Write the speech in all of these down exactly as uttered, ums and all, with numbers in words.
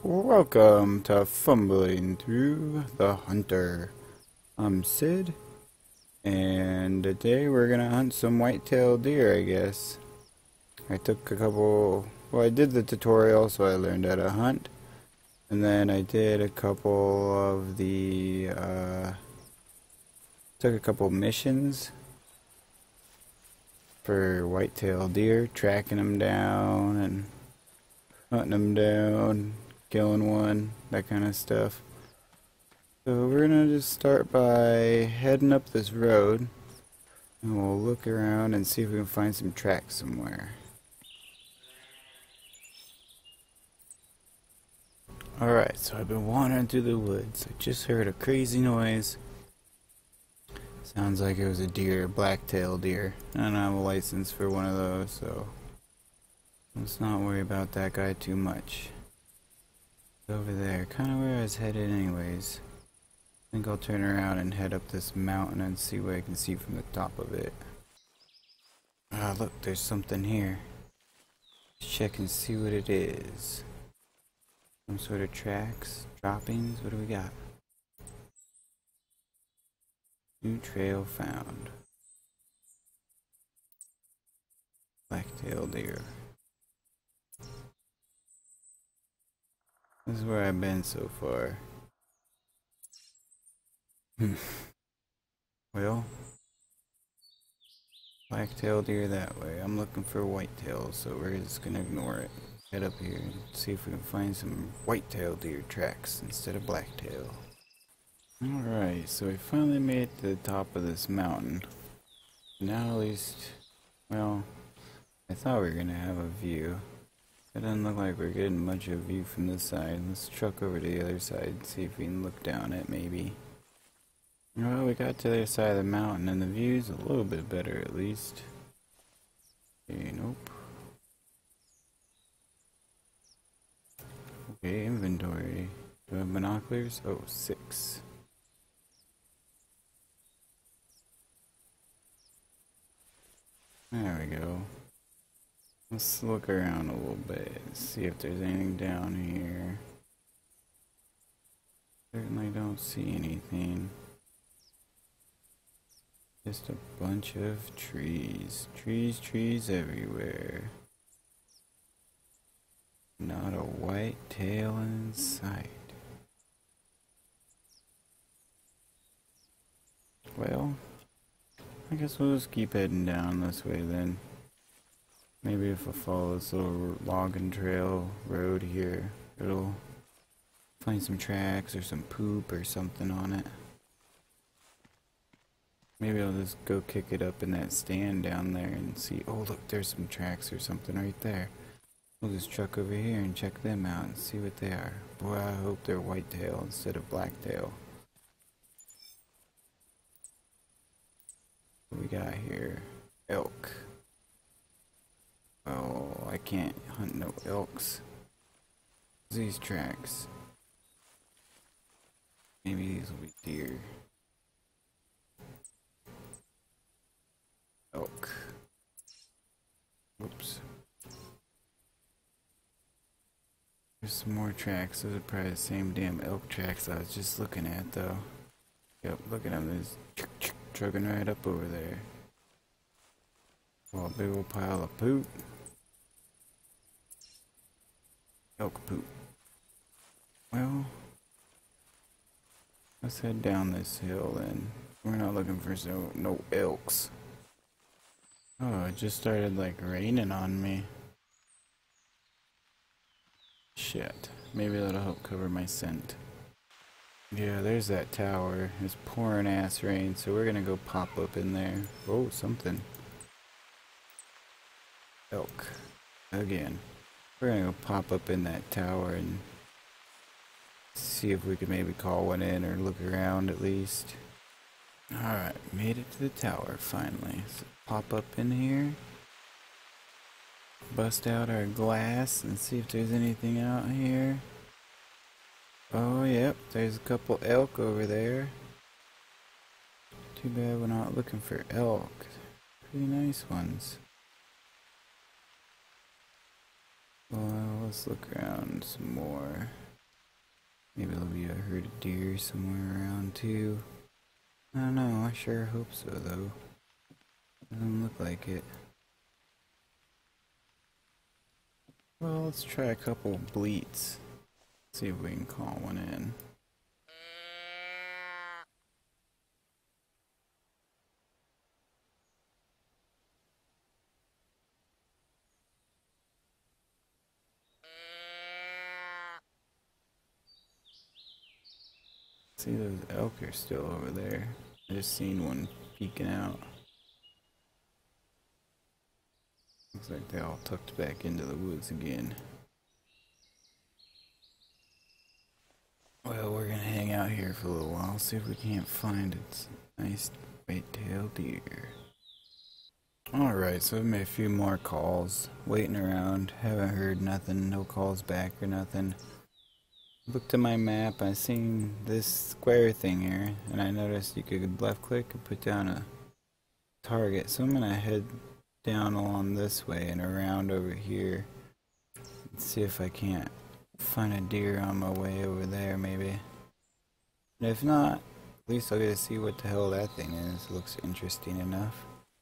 Welcome to Fumbling Through the Hunter. I'm Sid, and today we're gonna hunt some white-tailed deer, I guess. I took a couple, well, I did the tutorial, so I learned how to hunt, and then I did a couple of the, uh, took a couple missions for white-tailed deer, tracking them down and hunting them down, killing one, that kind of stuff. So we're gonna just start by heading up this road, and we'll look around and see if we can find some tracks somewhere. Alright, so I've been wandering through the woods. I just heard a crazy noise. Sounds like it was a deer, a black-tailed deer. I don't have a license for one of those, so let's not worry about that guy too much. Over there, kind of where I was headed anyways. I think I'll turn around and head up this mountain and see what I can see from the top of it. Ah, look, there's something here. Let's check and see what it is. Some sort of tracks, droppings, what do we got? New trail found. Black-tailed deer. This is where I've been so far. Well, black-tailed deer that way. I'm looking for white-tails, so we're just gonna ignore it. Head up here and see if we can find some white-tailed deer tracks instead of black-tail. Alright, so we finally made it to the top of this mountain. Now at least, well, I thought we were gonna have a view. It doesn't look like we're getting much of a view from this side. Let's truck over to the other side and see if we can look down it maybe. Well, we got to the other side of the mountain and the view's a little bit better at least. Okay, nope. Okay, inventory. Do I have binoculars? Oh, six. There we go. Let's look around a little bit and see if there's anything down here. Certainly don't see anything. Just a bunch of trees. Trees, trees everywhere. Not a white tail in sight. Well, I guess we'll just keep heading down this way then. Maybe if I follow this little logging trail road here, it'll find some tracks or some poop or something on it. Maybe I'll just go kick it up in that stand down there and see. Oh, look, there's some tracks or something right there. We'll just truck over here and check them out and see what they are. Boy, I hope they're whitetail instead of blacktail. What we got here? Elk. Oh, I can't hunt no elks. These tracks. Maybe these will be deer. Elk. Whoops. There's some more tracks. Those are probably the same damn elk tracks I was just looking at though. Yep, look at them. There's trucking right up over there. Oh, a big old pile of poop. Elk poop. Well, let's head down this hill then. We're not looking for so no elks. Oh, it just started like raining on me. Shit. Maybe that'll help cover my scent. Yeah, there's that tower. It's pouring ass rain, so we're gonna go pop up in there. Oh, something. Elk. Again. We're gonna go pop up in that tower and see if we can maybe call one in or look around at least. Alright, made it to the tower finally. So pop up in here. Bust out our glass and see if there's anything out here. Oh, yep, there's a couple elk over there. Too bad we're not looking for elk. Pretty nice ones. Well, let's look around some more. Maybe there'll be a herd of deer somewhere around too. I don't know, I sure hope so though. Doesn't look like it. Well, let's try a couple bleats. See if we can call one in. See, those elk are still over there. I just seen one peeking out. Looks like they all tucked back into the woods again. Well, we're gonna hang out here for a little while, see if we can't find its nice white-tailed deer. Alright, so I've made a few more calls, waiting around, haven't heard nothing, no calls back or nothing. Looked at my map, I seen this square thing here, and I noticed you could left click and put down a target, so I'm gonna head down along this way and around over here and see if I can't find a deer on my way over there maybe. And if not, at least I'll get to see what the hell that thing is. It looks interesting enough.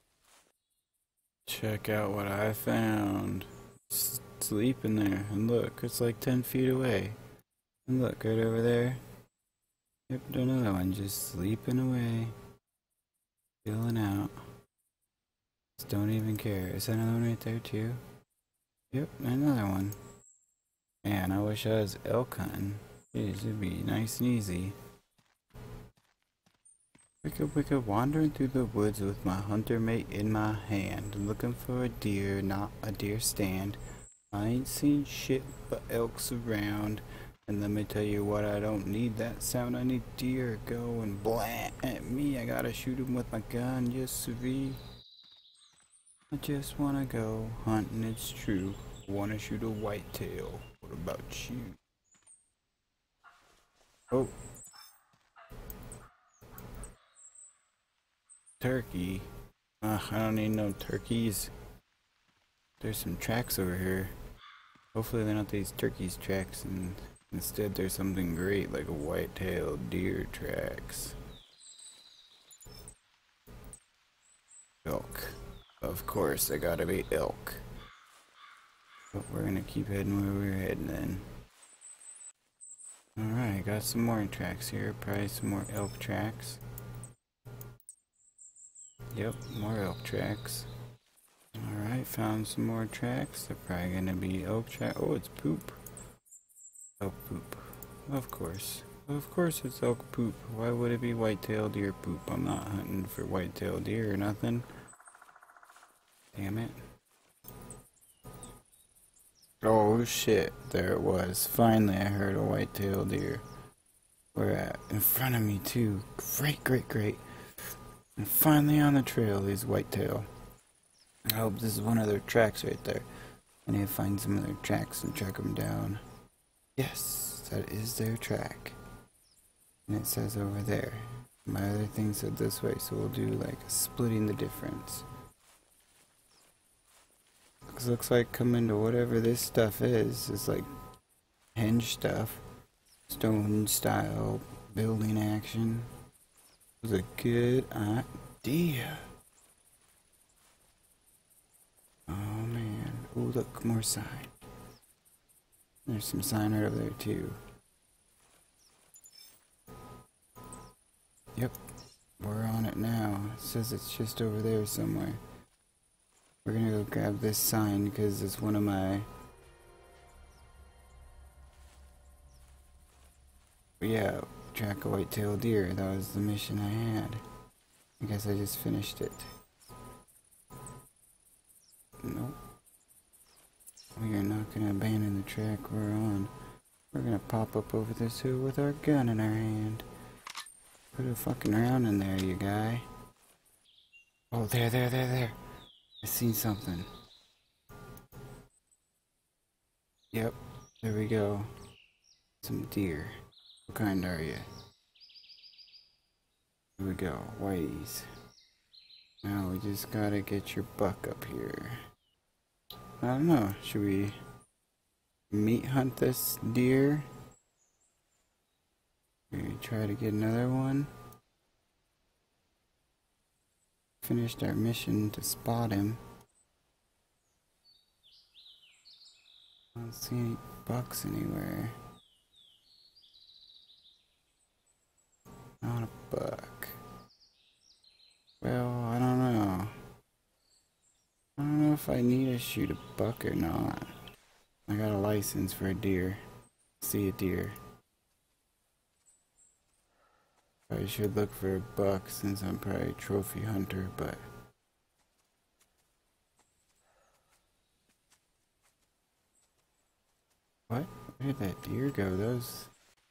Check out what I found. It's sleeping there, and look, it's like ten feet away. And look, right over there. Yep, another one just sleeping away. Chilling out. Just don't even care. Is that another one right there too? Yep, another one. Man, I wish I was elk hunting. Jeez, it'd be nice and easy. Wicka wicka wandering through the woods with my hunter mate in my hand. Looking for a deer, not a deer stand. I ain't seen shit but elks around. And let me tell you what, I don't need that sound. I need deer going blah at me. I gotta shoot him with my gun, yes sirree. I just wanna go hunting, it's true. I wanna shoot a whitetail. What about you? Oh. Turkey. Ugh, I don't need no turkeys. There's some tracks over here. Hopefully they're not these turkeys tracks, and instead there's something great like a white-tailed deer tracks. Elk. Of course, they gotta be elk. But we're gonna keep heading where we're heading then. Alright, got some more tracks here. Probably some more elk tracks. Yep, more elk tracks. Alright, found some more tracks. They're probably gonna be elk track. Oh, it's poop. Elk poop. Of course. Of course it's elk poop. Why would it be white-tailed deer poop? I'm not hunting for white-tailed deer or nothing. Damn it. Oh shit, there it was. Finally I heard a white-tailed deer. We're at in front of me too. Great, great, great. And finally on the trail is whitetail. I hope this is one of their tracks right there. I need to find some of their tracks and track them down. Yes, that is their track. And it says over there. My other thing said this way, so we'll do like a splitting the difference. Looks, looks like coming to whatever this stuff is. It's like hinge stuff. Stone style building action. It was a good idea. Oh man. Oh look, more sign. There's some sign right over there too. Yep, we're on it now. It says it's just over there somewhere. We're gonna go grab this sign because it's one of my... Yeah, track a white-tailed deer. That was the mission I had. I guess I just finished it. Nope. We are not gonna abandon the track we're on. We're gonna pop up over this hill with our gun in our hand. Put a fucking round in there, you guy. Oh, there, there, there, there. I seen something. Yep, there we go. Some deer. What kind are you? Here we go, whiteys. Now we just gotta get your buck up here. I don't know, should we meat hunt this deer? We try to get another one. Finished our mission to spot him. I don't see any bucks anywhere. Not a buck. Well, I don't know. I don't know if I need to shoot a buck or not. I got a license for a deer. See a deer. I should look for a buck since I'm probably a trophy hunter, but what? Where did that deer go? Those.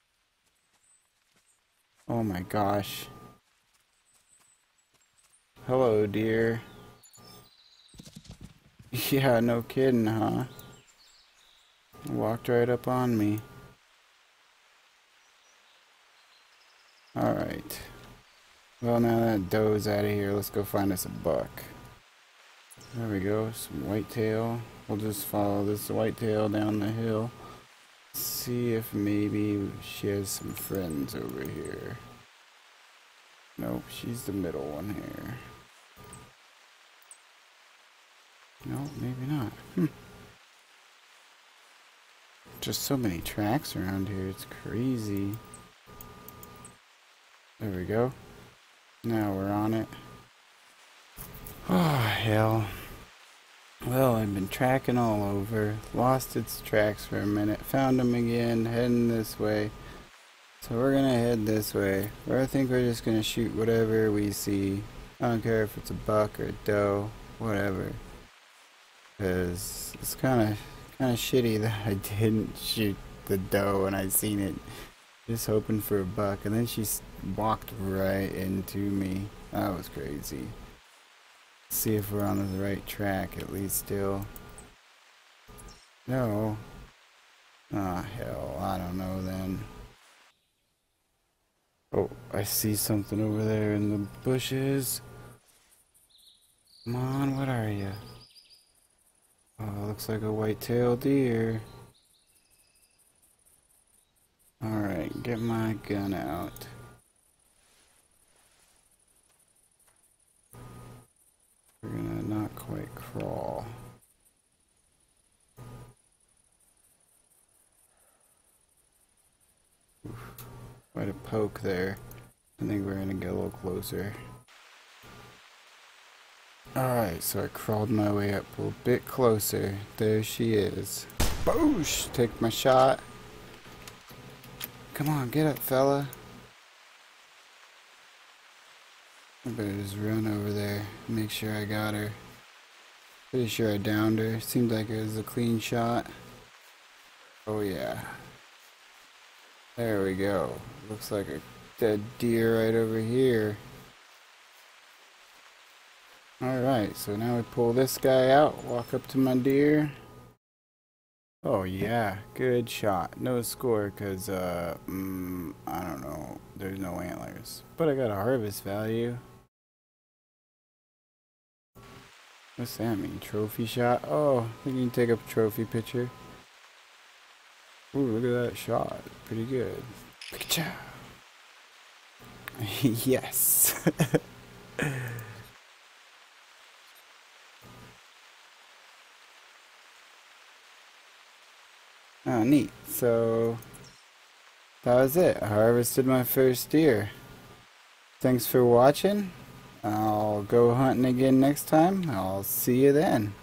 Oh my gosh. Hello, deer. Yeah, no kidding, huh? Walked right up on me. Alright. Well, now that doe's out of here, let's go find us a buck. There we go, some whitetail. We'll just follow this whitetail down the hill. See if maybe she has some friends over here. Nope, she's the middle one here. No, maybe not. Hmm. Just so many tracks around here, it's crazy. There we go. Now we're on it. Oh, hell. Well, I've been tracking all over. Lost its tracks for a minute. Found them again, heading this way. So we're gonna head this way. Or I think we're just gonna shoot whatever we see. I don't care if it's a buck or a doe, whatever. Because it's kind of kind of shitty that I didn't shoot the doe when I seen it. Just hoping for a buck, and then she walked right into me. That was crazy. Let's see if we're on the right track at least still. No. Ah, hell, I don't know then. Oh, I see something over there in the bushes. Come on, what are you? Oh, looks like a white-tailed deer. Alright, get my gun out. We're gonna not quite crawl. Oof. Quite a poke there. I think we're gonna get a little closer. Alright, so I crawled my way up a bit closer. There she is. Boosh! Take my shot. Come on, get up, fella. I better just run over there, make sure I got her. Pretty sure I downed her. Seemed like it was a clean shot. Oh yeah. There we go. Looks like a dead deer right over here. Alright, so now we pull this guy out, walk up to my deer. Oh yeah, good shot. No score because, uh, mm, I don't know, there's no antlers. But I got a harvest value. What's that mean? Trophy shot? Oh, we can take up a trophy picture. Ooh, look at that shot. Pretty good. Picture. Yes. Oh, neat. So, that was it. I harvested my first deer. Thanks for watching. I'll go hunting again next time. I'll see you then.